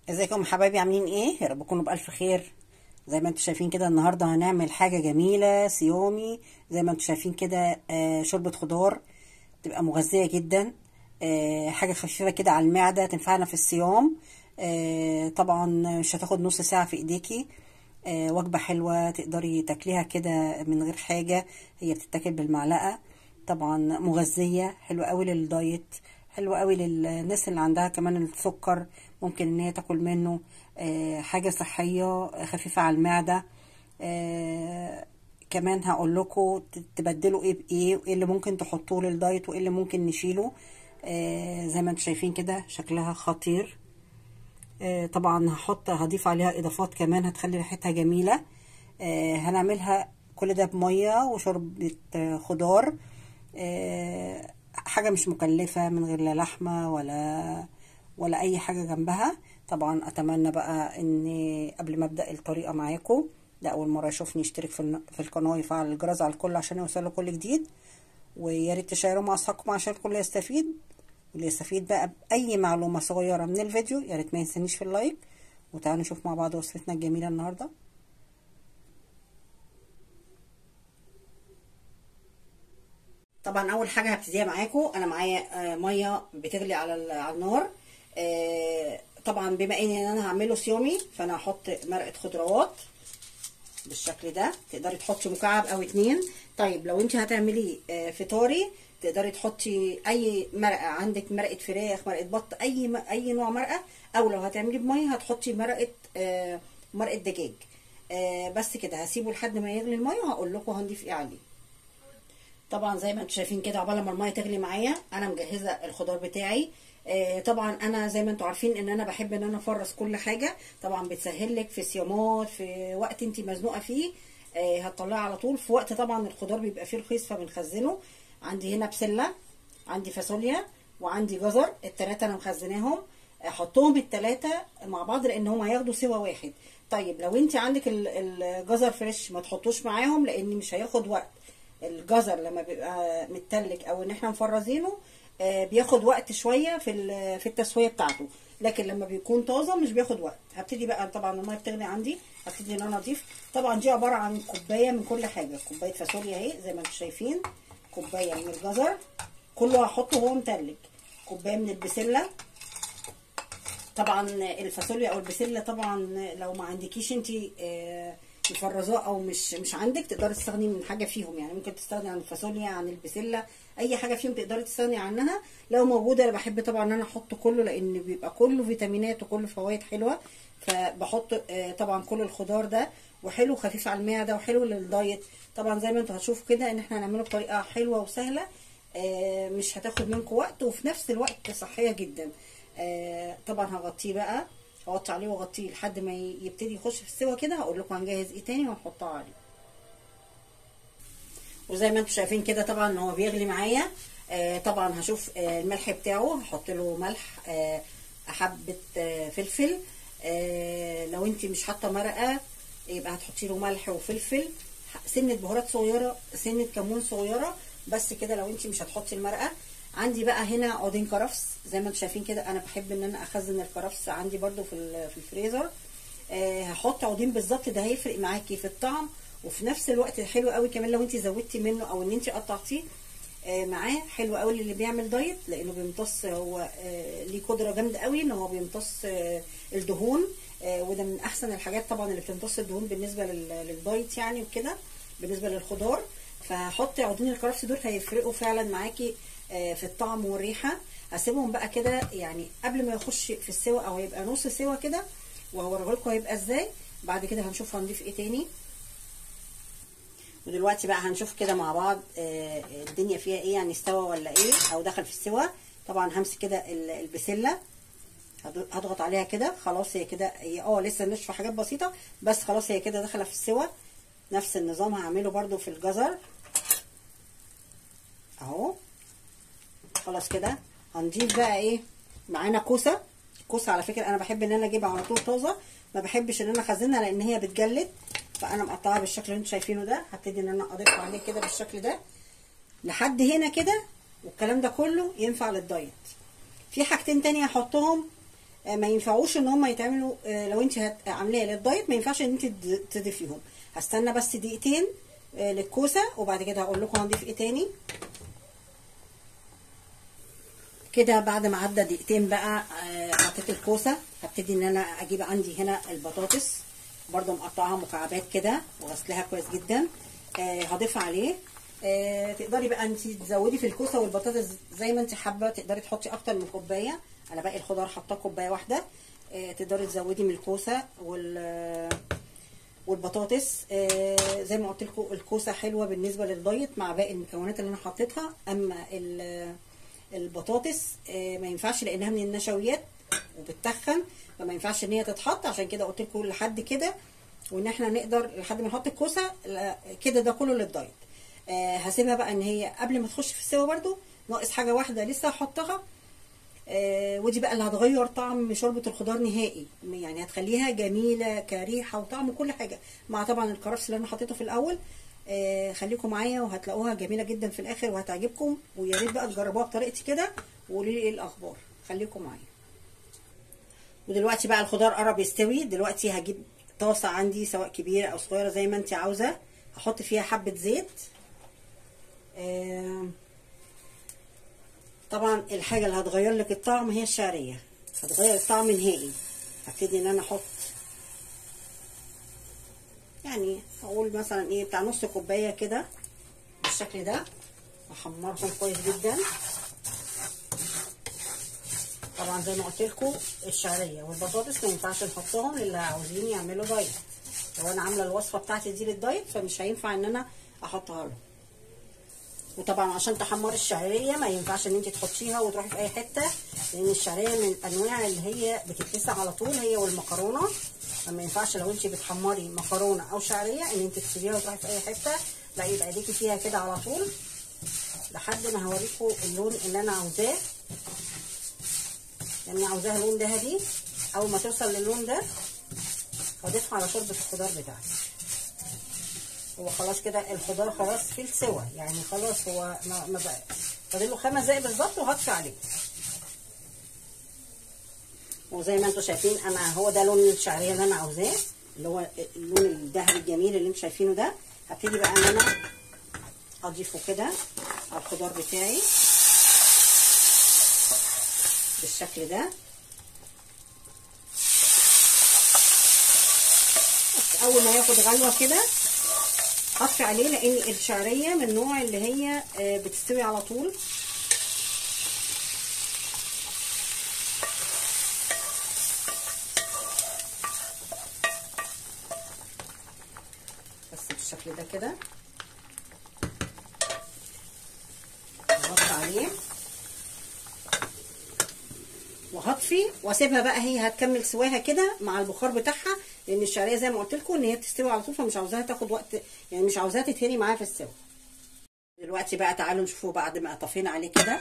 ازيكم يا حبايبي؟ عاملين ايه؟ يا رب تكونوا بالف خير. زي ما انتم شايفين كده النهارده هنعمل حاجه جميله صيامي. زي ما انتم شايفين كده شوربه خضار تبقى مغذيه جدا. حاجه خفيفه كده على المعده تنفعنا في الصيام. طبعا مش هتاخد نص ساعه في ايديكي. وجبه حلوه تقدري تاكليها كده من غير حاجه. هي بتتاكل بالمعلقه. طبعا مغذيه حلوه قوي للدايت. حلوة قوي للناس اللي عندها كمان السكر. ممكن ان هي تاكل منه. حاجة صحية خفيفة على المعدة. كمان هقول لكم تبدلوا ايه بايه، وايه اللي ممكن تحطوه للدايت، وايه اللي ممكن نشيله. زي ما انتم شايفين كده شكلها خطير. طبعا هضيف عليها اضافات كمان هتخلي ريحتها جميلة. هنعملها كل ده بمية وشوربة خضار. حاجة مش مكلفة من غير لا لحمة ولا اي حاجة جنبها. طبعا اتمنى بقى ان قبل ما ابدأ الطريقة معاكم، ده اول مرة يشوفني يشترك في القناة ويفعل الجرس على الكل عشان يوصله كل جديد. ويا ريت تشيروا مع اصحابكم عشان الكل يستفيد. واللي يستفيد بقى بأي معلومة صغيرة من الفيديو يا ريت ما ينسانيش في اللايك. وتعالوا نشوف مع بعض وصفتنا الجميلة النهاردة. طبعا اول حاجه هبتديها معاكم، انا معايا ميه بتغلي على النار. طبعا بما ان انا هعمله صيامي فانا هحط مرقه خضروات بالشكل ده. تقدري تحطي مكعب او اتنين. طيب لو انت هتعملي فطاري تقدري تحطي اي مرقه عندك، مرقه فراخ، مرقه بط، اي نوع مرقه. او لو هتعملي بميه هتحطي مرقه دجاج. بس كده هسيبه لحد ما يغلي الميه وهقول لكم هنضيف ايه عليه. طبعا زي ما انتم شايفين كده عقبال ما الميه تغلي معايا انا مجهزه الخضار بتاعي. طبعا انا زي ما انتم عارفين ان انا بحب ان انا افرز كل حاجه. طبعا بتسهل لك في صيامات، في وقت انت مزنوقه فيه. هتطلعي على طول في وقت طبعا الخضار بيبقى فيه رخيص فبنخزنه. عندي هنا بسله، عندي فاصوليا، وعندي جزر. التلاته انا مخزناهم. احطهم التلاته مع بعض لان هم هياخدوا سوا واحد. طيب لو انت عندك الجزر فريش ما تحطوش معاهم لان مش هياخد وقت. الجزر لما بيبقى متلج او ان احنا مفرزينه بياخد وقت شويه في التسويه بتاعته. لكن لما بيكون طازه مش بياخد وقت. هبتدي بقى طبعا الميه بتغلي عندي، هبتدي ان انا اضيف. طبعا دي عباره عن كوبايه من كل حاجه. كوبايه فاصوليا اهي زي ما انتم شايفين، كوبايه من الجزر كله هحطه وهو متلج، كوبايه من البسله. طبعا الفاصوليا او البسله طبعا لو ما عندكيش انت مفرزاه او مش عندك تقدري تستغني من حاجه فيهم. يعني ممكن تستغني عن الفاصوليا، عن البسله، اي حاجه فيهم تقدري تستغني عنها لو موجوده. انا بحب طبعا ان انا احط كله لان بيبقى كله فيتامينات وكله فوائد حلوه. فبحط طبعا كل الخضار ده، وحلو خفيف على المعده وحلو للدايت. طبعا زي ما انتوا هتشوفوا كده ان احنا هنعمله بطريقه حلوه وسهله. مش هتاخد منكم وقت وفي نفس الوقت صحيه جدا. طبعا هغطيه بقى، هغطي عليه واغطيه لحد ما يبتدي يخش في السوا كده. هقول لكم هنجهز ايه تاني وهنحطها عليه. وزي ما انتم شايفين كده طبعا ان هو بيغلي معايا. طبعا هشوف الملح بتاعه، هحط له ملح، حبه فلفل. لو انت مش حاطه مرقه يبقى هتحطي له ملح وفلفل، سنه بهارات صغيره، سنه كمون صغيره بس كده لو انت مش هتحطي المرقه. عندي بقى هنا عودين كرفس زي ما انتم شايفين كده. انا بحب ان انا اخزن الكرفس عندي برده في الفريزر. هحط عودين بالظبط، ده هيفرق معاكي في الطعم وفي نفس الوقت حلو قوي كمان لو انت زودتي منه او ان انت قطعتيه معاه. حلو قوي اللي بيعمل دايت لانه بيمتص. هو ليه قدره جامده قوي ان هو بيمتص الدهون. وده من احسن الحاجات طبعا اللي بتمتص الدهون بالنسبه للدايت يعني وكده بالنسبه للخضار. فهحط عودين الكرفس دول هيفرقوا فعلا معاكي في الطعم والريحه. هسيبهم بقى كده يعني قبل ما يخش في السوا او هيبقى نص سوا كده، وهوريه لكم هيبقى ازاي. بعد كده هنشوف هنضيف ايه تاني. ودلوقتي بقى هنشوف كده مع بعض الدنيا فيها ايه، يعني استوى ولا ايه او دخل في السوا. طبعا همسك كده البسله هضغط عليها كده. خلاص هي كده، هي لسه ناشفه حاجات بسيطه بس خلاص هي كده داخله في السوا. نفس النظام هعمله برده في الجزر اهو. خلاص كده هنضيف بقى ايه معانا كوسه. الكوسه على فكره انا بحب ان انا اجيبها على طول طازه، ما بحبش ان انا اخزنها لان هي بتجلد. فانا مقطعها بالشكل اللي انتوا شايفينه ده. هبتدي ان انا اضيف عليه كده بالشكل ده لحد هنا كده. والكلام ده كله ينفع للدايت. في حاجتين تانية هحطهم ما ينفعوش ان هم يتعملوا لو انت عاملاه للدايت ما ينفعش ان انت تضيفيهم. هستنى بس دقيقتين للكوسه وبعد كده هقول لكم هنضيف ايه تاني. كده بعد ما عدى دقيقتين بقى حطيت الكوسه، هبتدي ان انا اجيب عندي هنا البطاطس برده مقطعها مكعبات كده وغسلها كويس جدا. هضيف عليه. تقدري بقى انت تزودي في الكوسه والبطاطس زي ما انت حابه، تقدري تحطي اكتر من كوبايه. انا باقي الخضار حاطاه كوبايه واحده. تقدري تزودي من الكوسه والبطاطس. زي ما قلت لكم الكوسه حلوه بالنسبه للدايت مع باقي المكونات اللي انا حطيتها. اما البطاطس ما ينفعش لانها من النشويات وبتتخن، فما ينفعش ان هي تتحط. عشان كده قلت لكم لحد كده، وان احنا نقدر لحد ما نحط الكوسه كده. ده كله للدايت. هسيبها بقى ان هي قبل ما تخش في السوا برده ناقص حاجه واحده لسه هحطها. ودي بقى اللي هتغير طعم شوربه الخضار نهائي، يعني هتخليها جميله كريحه وطعم وكل حاجه، مع طبعا الكرفس اللي انا حطيته في الاول. خليكم معايا وهتلاقوها جميله جدا في الاخر وهتعجبكم، ويا ريت بقى تجربوها بطريقتي كده وقولوا لي ايه الاخبار. خليكم معايا. ودلوقتي بقى الخضار قرب يستوي. دلوقتي هجيب طاسه عندي سواء كبيره او صغيره زي ما انت عاوزه، هحط فيها حبه زيت. طبعا الحاجه اللي هتغير لك الطعم هي الشعريه، هتغير الطعم نهائي. هبتدي ان انا احط يعني هقول مثلا ايه بتاع نص كوبايه كده بالشكل ده، واحمرهم كويس جدا. طبعا زي ما قلت لكم الشعريه والبطاطس ما ينفعش نحطهم للي عاوزين يعملوا دايت. لو انا عامله الوصفه بتاعتي دي للدايت فمش هينفع ان انا احطها لهم. وطبعا عشان تحمري الشعريه ما ينفعش ان انت تحطيها وتروحي في اي حته، لان الشعريه من الانواع اللي هي بتتلسع على طول هي والمكرونه. فما ينفعش لو انت بتحمري مكرونه او شعريه ان انت تسيبيها وتروحي في اي حته، لا يبقى ايديكي فيها كده على طول لحد ما هوريكم اللون اللي انا عاوزاه. يعني عاوزاها لون ذهبي. اول ما توصل للون ده هضيفها على شوربه الخضار بتاعتي. هو خلاص كده الخضار خلاص في السوا، يعني خلاص هو ما بقى فاضل له 5 دقايق بالظبط وهطفي عليه. وزي ما انتم شايفين انا هو ده لون الشعريه اللي انا عاوزاه، اللي هو اللون الذهبي الجميل اللي انتم شايفينه ده. هبتدي بقى ان انا اضيفه كده على الخضار بتاعي بالشكل ده. بس اول ما ياخد غلوه كده هطفي عليه، لان الشعريه من النوع اللي هي بتستوي على طول. بس بالشكل ده كده هحط عليه وهطفي واسيبها بقى هي هتكمل سواها كده مع البخار بتاعها، لان الشعريه زي ما قلت لكم ان هي بتستوي على طول، فمش عاوزاها تاخد وقت، يعني مش عاوزاها تتهري معايا في السوا. دلوقتي بقى تعالوا نشوفوا بعد ما طفينا عليه كده.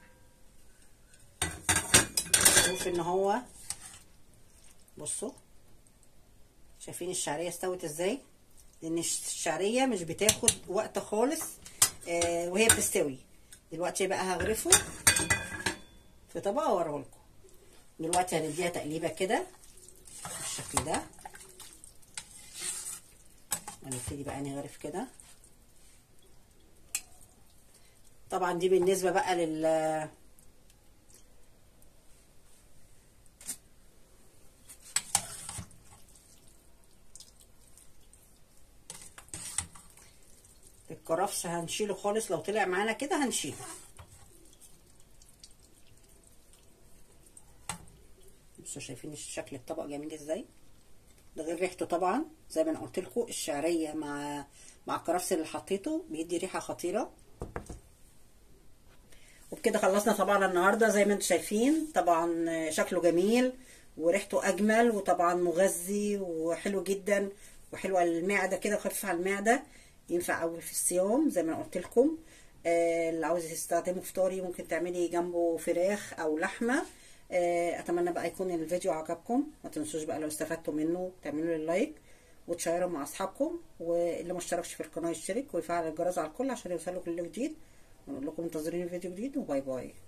شوف ان هو بصوا شايفين الشعريه استوت ازاي، لان الشعريه مش بتاخد وقت خالص وهي بتستوي. دلوقتي بقى هغرفه في طبق واوريه لكم. دلوقتي هنديها تقليبه كده بالشكل ده، ونبتدي بقى نغرف كده. طبعا دي بالنسبه بقى الكرفس هنشيله خالص، لو طلع معانا كده هنشيله. بصوا شايفين شكل الطبق جميل ازاي، ده غير ريحته. طبعا زي ما انا قلت لكم الشعريه مع الكرفس اللي حطيته بيدي ريحه خطيره. وبكده خلصنا طبعا النهارده. زي ما انتم شايفين طبعا شكله جميل وريحته اجمل، وطبعا مغذي وحلو جدا وحلو على المعده كده وخفيف على المعده. ينفع قوي في الصيام زي ما انا قلت لكم. اللي عاوز تستخدمه فطاري ممكن تعملي جنبه فراخ او لحمه. اتمنى بقى يكون الفيديو عجبكم. ما تنسوش بقى لو استفدتوا منه تعملوا لي لايك وتشيروا مع اصحابكم، واللي ما اشتركش في القناه يشترك ويفعل الجرس على الكل عشان يوصلوا كل جديد. ونقول لكم منتظرين فيديو جديد، وباي باي.